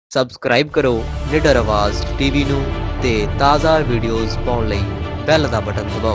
Subscribe करो निडर आवाज़ टीवी नूं ते ताज़ा वीडियोज़ पाउण लई बैल दा बटन दबाओ।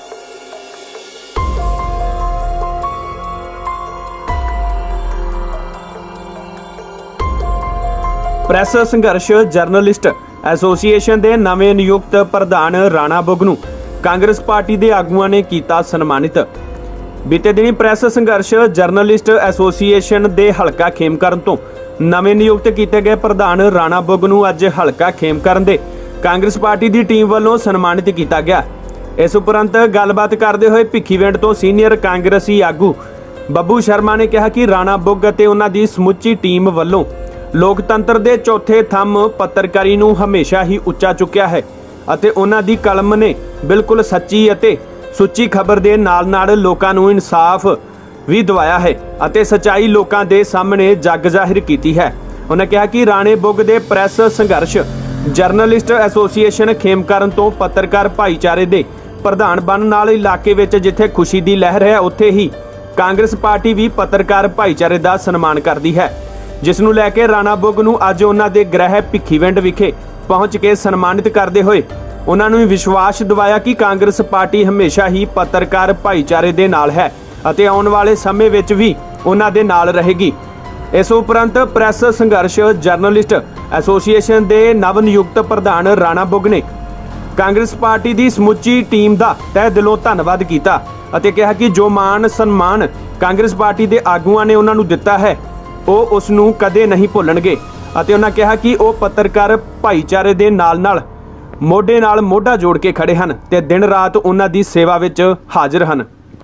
ਪ੍ਰੈਸ ਸੰਘਰਸ਼ ਜਰਨਲਿਸਟ ਐਸੋਸੀਏਸ਼ਨ ਦੇ ਨਵੇਂ ਨਿਯੁਕਤ ਪ੍ਰਧਾਨ ਰਾਣਾ ਬੁੱਗ ਨੂੰ ਕਾਂਗਰਸ ਪਾਰਟੀ ਦੇ ਆਗੂਆਂ ਨੇ ਕੀਤਾ ਸਨਮਾਨਿਤ। ਬੀਤੇ ਦਿਨੀ ਪ੍ਰੈਸ ਸੰਘਰਸ਼ ਜਰਨਲਿਸਟ ਐਸੋਸੀਏਸ਼ਨ ਦੇ ਹਲਕਾ ਖੇਮਕਰਨ ਤੋਂ ਨਵੇਂ ਨਿਯੁਕਤ ਕੀਤੇ ਗਏ ਪ੍ਰਧਾਨ ਰਾਣਾ ਬੁੱਗ ਨੂੰ ਅੱਜ ਹਲਕਾ ਖੇਮਕਰਨ ਦੇ ਕਾਂਗਰਸ ਪਾਰਟੀ ਦੀ ਟੀਮ ਵੱਲੋਂ ਸਨਮਾਨਿਤ ਕੀਤਾ ਗਿਆ। ਇਸ ਉਪਰੰਤ ਗੱਲਬਾਤ ਕਰਦੇ ਹੋਏ ਭਿੱਖੀਵਿੰਡ ਤੋਂ ਸੀਨੀਅਰ ਕਾਂਗਰਸੀ ਆਗੂ ਬੱਬੂ ਸ਼ਰਮਾ ਨੇ ਕਿਹਾ ਕਿ ਰਾਣਾ ਬੁੱਗ ਅਤੇ ਉਹਨਾਂ ਦੀ ਸਮੁੱਚੀ ਟੀਮ ਵੱਲੋਂ ਲੋਕਤੰਤਰ ਦੇ ਚੌਥੇ ਥੰਮ ਪੱਤਰਕਾਰੀ ਨੂੰ ਹਮੇਸ਼ਾ ਹੀ ਉੱਚਾ ਚੁੱਕਿਆ ਹੈ ਅਤੇ ਉਹਨਾਂ ਦੀ ਕਲਮ ਨੇ ਬਿਲਕੁਲ ਸੱਚੀ ਅਤੇ ਸੁੱਚੀ ਖਬਰ ਦੇ ਨਾਲ-ਨਾਲ ਲੋਕਾਂ ਨੂੰ ਇਨਸਾਫ ਵੀ ਦਿਵਾਇਆ ਹੈ ਅਤੇ ਸੱਚਾਈ ਲੋਕਾਂ ਦੇ ਸਾਹਮਣੇ ਜੱਗ ਜ਼ਾਹਿਰ ਕੀਤੀ ਹੈ। ਉਹਨਾਂ ਕਿਹਾ ਕਿ ਰਾਣੇ ਬੁੱਗ ਦੇ ਪ੍ਰੈਸ ਸੰਘਰਸ਼ ਜਰਨਲਿਸਟ ਐਸੋਸੀਏਸ਼ਨ ਖੇਮਕਰਨ ਤੋਂ ਪੱਤਰਕਾਰ ਭਾਈਚਾਰੇ ਦੇ ਪ੍ਰਧਾਨ ਬਣਨ ਨਾਲ ਇਲਾਕੇ ਵਿੱਚ ਜਿੱਥੇ ਖੁਸ਼ੀ ਦੀ ਲਹਿਰ ਹੈ ਉੱਥੇ ਹੀ ਕਾਂਗਰਸ ਪਾਰਟੀ ਵੀ ਪੱਤਰਕਾਰ ਭਾਈਚਾਰੇ ਦਾ ਸਨਮਾਨ ਕਰਦੀ ਹੈ, ਜਿਸ ਨੂੰ ਲੈ ਕੇ ਰਾਣਾ ਬੁੱਗ ਨੂੰ ਅੱਜ ਉਹਨਾਂ ਦੇ ਗ੍ਰਹਿ ਭਿੱਖੀਵਿੰਡ ਵਿਖੇ ਪਹੁੰਚ ਕੇ ਸਨਮਾਨਿਤ ਕਰਦੇ ਹੋਏ ਉਹਨਾਂ ਨੂੰ ਵਿਸ਼ਵਾਸ ਦਿਵਾਇਆ ਕਿ ਕਾਂਗਰਸ ਪਾਰਟੀ ਹਮੇਸ਼ਾ ਹੀ ਪੱਤਰਕਾਰ ਭਾਈਚਾਰੇ ਦੇ ਨਾਲ ਹੈ ਅਤੇ ਆਉਣ ਵਾਲੇ ਸਮੇਂ ਵਿੱਚ ਵੀ ਉਹਨਾਂ ਦੇ ਨਾਲ ਰਹੇਗੀ। ਇਸ ਉਪਰੰਤ ਪ੍ਰੈਸ ਸੰਘਰਸ਼ ਜਰਨਲਿਸਟ ਐਸੋਸੀਏਸ਼ਨ ਦੇ ਨਵ ਨਿਯੁਕਤ ਪ੍ਰਧਾਨ ਰਾਣਾ ਬੁੱਗ ਨੇ ਕਾਂਗਰਸ ਪਾਰਟੀ ਦੀ ਸਮੁੱਚੀ ਟੀਮ ਦਾ ਤਹਿ ਦਿਲੋਂ ਧੰਨਵਾਦ ਕੀਤਾ ਅਤੇ ਕਿਹਾ ਕਿ ਜੋ ਮਾਣ ਸਨਮਾਨ ਕਾਂਗਰਸ ਪਾਰਟੀ ਦੇ ਆਗੂਆਂ ਨੇ ਉਹਨਾਂ ਨੂੰ ਦਿੱਤਾ ਹੈ ਉਹ ਉਸ ਨੂੰ ਕਦੇ ਨਹੀਂ ਭੁੱਲਣਗੇ ਅਤੇ ਉਹਨਾਂ ਕਿਹਾ ਕਿ ਉਹ ਪੱਤਰਕਾਰ ਭਾਈਚਾਰੇ ਦੇ ਨਾਲ ਮੋਢੇ ਨਾਲ ਮੋਢਾ ਜੋੜ ਕੇ ਖੜੇ ਹਨ ਤੇ ਦਿਨ ਰਾਤ ਉਹਨਾਂ ਦੀ ਸੇਵਾ ਵਿੱਚ ਹਾਜ਼ਰ ਹਨ।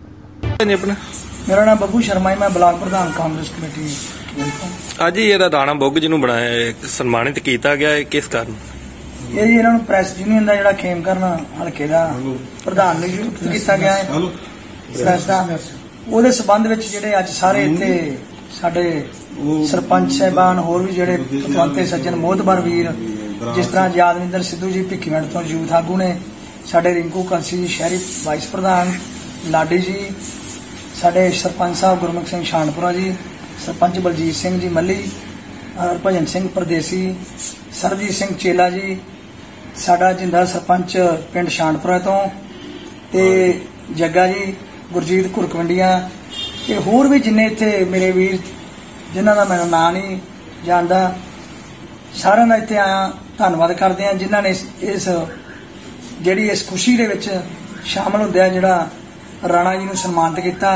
मेरा नाम बब्बू शर्मा है, मैं ब्लॉक प्रधान कांग्रेस कमेटी। ਅੱਜ ਇਹਦਾ ਰਾਣਾ ਬੁੱਗ ਜਿਹਨੂੰ ਬਣਾਇਆ ਸਨਮਾਨਿਤ ਕੀਤਾ ਗਿਆ ਹੈ ਕਿਸ ਕਾਰਨ? ਇਹ ਜੀ ਇਹਨਾਂ ਨੂੰ ਪ੍ਰੈਸ ਯੂਨੀਅਨ ਦਾ ਜਿਹੜਾ ਖੇਮਕਰਨ ਹਲਕੇ ਦਾ ਪ੍ਰਧਾਨ ਨਿਯੁਕਤ ਕੀਤਾ ਗਿਆ ਹੈ ਪ੍ਰੈਸ ਦਾ, ਉਹਦੇ ਸਬੰਧ ਵਿੱਚ ਜਿਹੜੇ ਅੱਜ ਸਾਰੇ ਇੱਥੇ ਸਾਡੇ ਸਰਪੰਚ ਸਾਹਿਬਾਨ ਹੋਰ ਵੀ ਜਿਹੜੇ ਪਤਵੰਤੇ ਸੱਜਣ ਮੋਹਤਬਰ ਵੀਰ ਜਿਸ ਤਰ੍ਹਾਂ ਯਾਦਵਿੰਦਰ ਸਿੱਧੂ ਜੀ ਭਿੱਖੀਵਿੰਡ ਤੋਂ ਯੂਥ ਆਗੂ ਨੇ, ਸਾਡੇ ਰਿੰਕੂ ਕਲਸੀ ਜੀ ਸ਼ਹਿਰੀ ਵਾਈਸ ਪ੍ਰਧਾਨ, ਲਾਡੀ ਜੀ ਸਾਡੇ ਸਰਪੰਚ ਸਾਹਿਬ ਗੁਰਮੁਖ ਸਿੰਘ ਸ਼ਾਨਪੁਰਾ ਜੀ, ਸਰਪੰਚ ਬਲਜੀਤ ਸਿੰਘ ਜੀ ਮੱਲੀ, ਹਰਭਜਨ ਸਿੰਘ ਪਰਦੇਸੀ, ਸਰਜੀਤ ਸਿੰਘ ਚੇਲਾ ਜੀ, ਸਾਡਾ ਜਿੰਦਾ ਸਰਪੰਚ ਪਿੰਡ ਸ਼ਾਨਪੁਰਾ ਤੋਂ ਤੇ ਜੱਗਾ ਜੀ, ਗੁਰਜੀਤ ਘੁਰਕਵੰਡੀਆਂ ਤੇ ਹੋਰ ਵੀ ਜਿੰਨੇ ਇੱਥੇ ਮੇਰੇ ਵੀਰ ਜਿਨ੍ਹਾਂ ਦਾ ਮੈਨੂੰ ਨਾਂ ਨਹੀਂ ਜਾਣਦਾ, ਸਾਰਿਆਂ ਦਾ ਇੱਥੇ ਆਇਆ ਧੰਨਵਾਦ ਕਰਦੇ ਹਾਂ ਜਿਨ੍ਹਾਂ ਨੇ ਇਸ ਜਿਹੜੀ ਇਸ ਖੁਸ਼ੀ ਦੇ ਵਿੱਚ ਸ਼ਾਮਲ ਹੁੰਦਿਆਂ ਜਿਹੜਾ ਰਾਣਾ ਜੀ ਨੂੰ ਸਨਮਾਨਿਤ ਕੀਤਾ।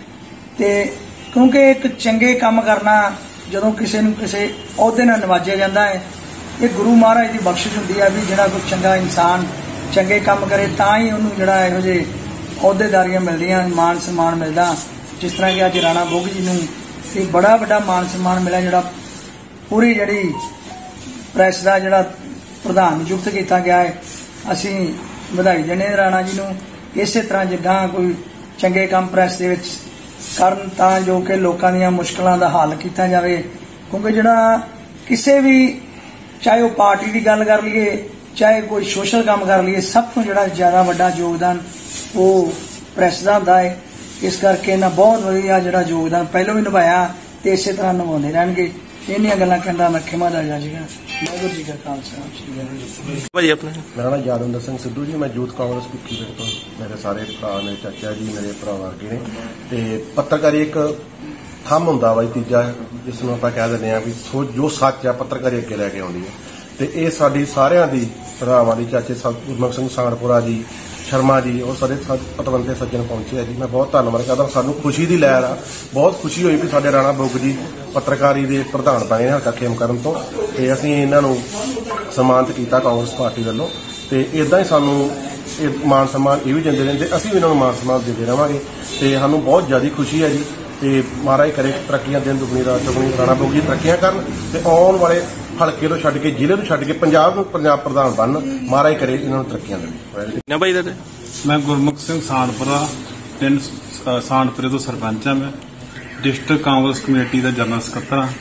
ਤੇ ਕਿਉਂਕਿ ਇੱਕ ਚੰਗੇ ਕੰਮ ਕਰਨਾ ਜਦੋਂ ਕਿਸੇ ਨੂੰ ਕਿਸੇ ਅਹੁਦੇ ਨਾਲ ਨਵਾਜਿਆ ਜਾਂਦਾ ਹੈ ਇਹ ਗੁਰੂ ਮਹਾਰਾਜ ਦੀ ਬਖਸ਼ਿਸ਼ ਹੁੰਦੀ ਹੈ ਵੀ ਜਿਹੜਾ ਕੋਈ ਚੰਗਾ ਇਨਸਾਨ ਚੰਗੇ ਕੰਮ ਕਰੇ ਤਾਂ ਹੀ ਉਹਨੂੰ ਜਿਹੜਾ ਇਹੋ ਜਿਹੇ ਅਹੁਦੇਦਾਰੀਆਂ ਮਿਲਦੀਆਂ, ਮਾਣ ਸਨਮਾਨ ਮਿਲਦਾ। ਜਿਸ ਤਰ੍ਹਾਂ ਕਿ ਅੱਜ ਰਾਣਾ ਬੁੱਗ ਜੀ ਨੂੰ ਇਹ ਬੜਾ ਵੱਡਾ ਮਾਣ ਸਨਮਾਨ ਮਿਲਿਆ ਜਿਹੜਾ ਪੂਰੀ ਜਿਹੜੀ ਪ੍ਰੈਸ ਦਾ ਜਿਹੜਾ ਪ੍ਰਧਾਨ ਨਿਯੁਕਤ ਕੀਤਾ ਗਿਆ ਹੈ। ਅਸੀਂ ਵਧਾਈ ਦੇਣੇ ਰਾਣਾ ਜੀ ਨੂੰ, ਇਸੇ ਤਰ੍ਹਾਂ ਜਿੱਦਾਂ ਕੋਈ ਚੰਗੇ ਕੰਮ ਪ੍ਰੈਸ ਦੇ ਵਿੱਚ ਕਰਨ ਤਾਂ ਜੋ ਕਿ ਲੋਕਾਂ ਦੀਆਂ ਮੁਸ਼ਕਲਾਂ ਦਾ ਹੱਲ ਕੀਤਾ ਜਾਵੇ। ਕਿਉਂਕਿ ਜਿਹੜਾ ਕਿਸੇ ਵੀ ਚਾਹੇ ਉਹ ਪਾਰਟੀ ਦੀ ਗੱਲ ਕਰ ਲਈਏ ਚਾਹੇ ਕੋਈ ਸੋਸ਼ਲ ਕੰਮ ਕਰ ਲਈਏ ਸਭ ਤੋਂ ਜਿਹੜਾ ਜ਼ਿਆਦਾ ਵੱਡਾ ਯੋਗਦਾਨ ਉਹ ਪ੍ਰੈਸ ਦਾ ਹੁੰਦਾ ਹੈ। ਇਸ ਕਰਕੇ ਇਹਨਾਂ ਬਹੁਤ ਵਧੀਆ ਜਿਹੜਾ ਯੋਗਦਾਨ ਪਹਿਲਾਂ ਵੀ ਨਿਭਾਇਆ ਤੇ ਇਸੇ ਤਰ੍ਹਾਂ ਨਿਭਾਉਂਦੇ ਰਹਿਣਗੇ। ਇੰਨੀਆਂ ਗੱਲਾਂ ਕਹਿੰਦਾ ਮੈਂ ਖਿਮਾ ਦਾ ਜਾ ਜੀਗਾ। ਵਾਹਿਗੁਰੂ ਜੀ ਕਾ ਖਾਲਸਾ। ਭਾਜੀ ਆਪਣਾ? ਮੇਰਾ ਨਾਮ ਯਾਦਵਿੰਦਰ ਸਿੰਘ ਸਿੱਧੂ ਜੀ, ਮੈਂ ਯੂਥ ਕਾਂਗਰਸ ਭਿੱਖੀਵਿੰਡ ਤੋਂ। ਮੇਰੇ ਸਾਰੇ ਭਰਾ ਨੇ, ਚਾਚਾ ਜੀ ਮੇਰੇ ਭਰਾ ਵਰਗੇ ਨੇ ਤੇ ਪੱਤਰਕਾਰੀ ਇੱਕ ਥੰਮ ਹੁੰਦਾ ਵਾ ਤੀਜਾ ਜਿਸ ਨੂੰ ਆਪਾਂ ਕਹਿ ਦਿੰਦੇ ਹਾਂ ਵੀ ਜੋ ਸੱਚ ਆ ਪੱਤਰਕਾਰੀ ਅੱਗੇ ਲੈ ਕੇ ਆਉਂਦੀ ਹੈ ਤੇ ਇਹ ਸਾਡੀ ਸਾਰਿਆਂ ਦੀ ਭਰਾਵਾਂ ਦੀ, ਚਾਚੇ ਗੁਰਮੁਖ ਸਿੰਘ ਸ਼ਾਨਪੁਰਾ ਜੀ, ਸ਼ਰਮਾ ਜੀ ਔਰ ਸਾਰੇ ਪਤਵੰਤੇ ਸੱਜਣ ਪਹੁੰਚੇ ਆ ਜੀ। ਮੈਂ ਬਹੁਤ ਧੰਨਵਾਦ ਕਰਦਾ। ਸਾਨੂੰ ਖੁਸ਼ੀ ਦੀ ਲਹਿਰ ਆ, ਬਹੁਤ ਖੁਸ਼ੀ ਹੋਈ ਵੀ ਸਾਡੇ ਰਾਣਾ ਬੁੱਗ ਜੀ ਪੱਤਰਕਾਰੀ ਦੇ ਪ੍ਰਧਾਨ ਬਣੇ ਨੇ ਹਲਕਾ ਖੇਮਕਰਨ ਤੋਂ ਤੇ ਅਸੀਂ ਇਹਨਾਂ ਨੂੰ ਸਨਮਾਨਿਤ ਕੀਤਾ ਕਾਂਗਰਸ ਪਾਰਟੀ ਵੱਲੋਂ ਤੇ ਇਦਾਂ ਹੀ ਸਾਨੂੰ ਇਹ ਮਾਣ ਸਨਮਾਨ ਇਹ ਵੀ ਦਿੰਦੇ ਰਹਿੰਦੇ, ਅਸੀਂ ਵੀ ਇਹਨਾਂ ਨੂੰ ਮਾਣ ਸਨਮਾਨ ਦਿੰਦੇ ਰਹਾਂਗੇ ਤੇ ਸਾਨੂੰ ਬਹੁਤ ਜ਼ਿਆਦਾ ਖੁਸ਼ੀ ਹੈ ਜੀ। ਤੇ ਮਹਾਰਾਜ ਕਰੇ ਤਰੱਕੀਆਂ ਦਿਨ ਦੁਗਣੀ ਰਾਤ ਚੌਗੁਣੀ, ਰਾਣਾ ਬੁੱਗ ਜੀ ਤਰੱਕੀਆਂ ਕਰਨ ਤੇ ਆਉਣ ਵਾਲੇ ਹਲਕੇ ਤੋਂ ਛੱਡ ਕੇ ਜ਼ਿਲ੍ਹੇ ਨੂੰ ਛੱਡ ਕੇ ਪੰਜਾਬ ਨੂੰ ਪੰਜਾਬ ਪ੍ਰਧਾਨ ਬਣਨ। ਮਹਾਰਾਜ ਕਰੇ ਇਹਨਾਂ ਨੂੰ ਤਰੱਕੀਆਂ ਦੇਵੇ। ਨਾ ਭਾਈ ਦਾਦਾ? ਮੈਂ ਗੁਰਮੁਖ ਸਿੰਘ ਸਾਨਪੁਰਾ ਪਿੰਡ ਸਾਨਪੁਰੇ ਤੋਂ ਸਰਪੰਚ ਹਾਂ। ਮੈਂ ਡਿਸਟ੍ਰਿਕਟ ਕਾਂਗਰਸ ਕਮੇਟੀ ਦਾ ਜਨਰਲ ਸਕੱਤਰ ਹਾਂ।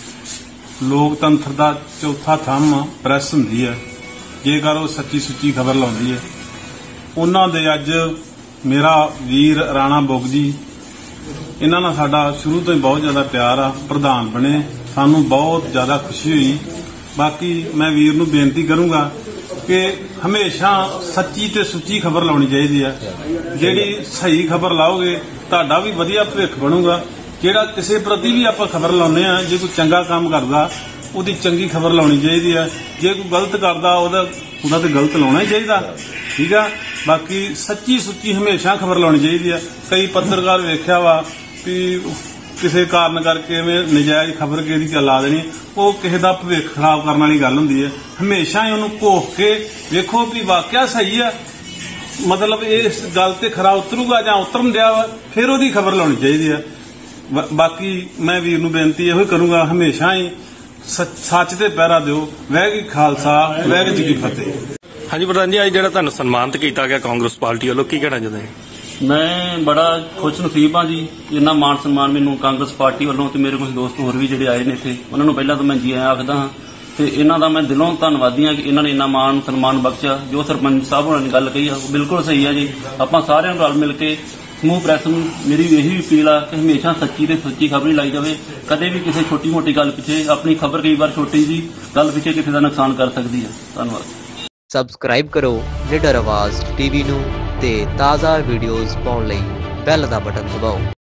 ਲੋਕਤੰਤਰ ਦਾ ਚੌਥਾ ਥੰਮ ਪ੍ਰੈਸ ਹੁੰਦੀ ਹੈ, ਜੇਕਰ ਉਹ ਸੱਚੀ ਸੁੱਚੀ ਖਬਰ ਲਾਉਂਦੀ ਹੈ। ਉਹਨਾਂ ਦੇ ਅੱਜ ਮੇਰਾ ਵੀਰ ਰਾਣਾ ਬੁੱਗ ਜੀ, ਇਹਨਾਂ ਨਾਲ ਸਾਡਾ ਸ਼ੁਰੂ ਤੋਂ ਹੀ ਬਹੁਤ ਜ਼ਿਆਦਾ ਪਿਆਰ ਆ। ਪ੍ਰਧਾਨ ਬਣੇ, ਸਾਨੂੰ ਬਹੁਤ ਜ਼ਿਆਦਾ ਖੁਸ਼ੀ ਹੋਈ बाकी मैं वीर नूं बेनती करूंगा कि हमेशा सच्ची ते सुच्ची खबर लाउणी चाहिदी है। जिहड़ी सही खबर लाओगे तुहाडा भी वधिया भविख बनूगा। जिहड़ा किसी प्रति भी आपां खबर लाउने आ, जे कोई चंगा काम करदा ਉਹਦੀ चंगी खबर लाउणी चाहिदी है, जे कोई गलत करदा ਉਹਦਾ ਤੇ गलत लाउणा ही चाहिदा। ठीक है, बाकी सच्ची सुच्ची हमेशा खबर लाउणी चाहिदी है। कई पत्रकार वेख्या वा भी किसी कारण करके नजायज खबर किसी ला देनी, वो किसी का भविख खराब करने वाली गल हुंदी है। हमेशा ही उन्होंने घोख के वेखो भी वाकया सही है, मतलब इस गल ते खरा उतरूगा जां उतरन दिया वा, फिर उसकी खबर लाउणी चाहिदी है। बाकी मैं वीर नूं बेनती इहो करूंगा, हमेशा ही सच ते पहरा दिओ। वाहिगुरू खालसा वाहिगुरू जी की फतेह। हाँ जी प्रधान जी, अज जो तुहानूं सन्मानित किया गया कांग्रेस पार्टी वालों, की कहना चाहते हैं? मैं बड़ा खुश नसीब हाँ जी, इन्ना मान सम्मान मैनूं कांग्रेस पार्टी वालों ते मेरे कुछ दोस्त होर भी जिहड़े आए ने इत्थे, उन्हां नूं पहिलां तां मैं जी आखदा हाँ ते इन्हां दा मैं दिलों धन्नवादी हाँ कि इन्हां ने इन्ना मान सन्मान बख्शिया। जो सरपंच साहब होणां ने गल कही है बिल्कुल सही है जी। आपां सारिआं नूं रल मिल के समूह प्रैस नूं मेरी यही अपील है कि हमेशा सच्ची ते सच्ची खबर ही लाई जाए। कदे भी किसी छोटी मोटी गल पिछे अपनी खबर कई बार छोटी जी गल पिछे किसी का नुकसान कर सकती है। धन्यवाद। ਸਬਸਕ੍ਰਾਈਬ ਕਰੋ ਲੀਡਰ ਆਵਾਜ਼ ਟੀਵੀ ਨੂੰ ਤੇ ਤਾਜ਼ਾ ਵੀਡੀਓਜ਼ ਪਾਉਣ ਲਈ ਬੈਲ ਦਾ ਬਟਨ ਦਬਾਓ।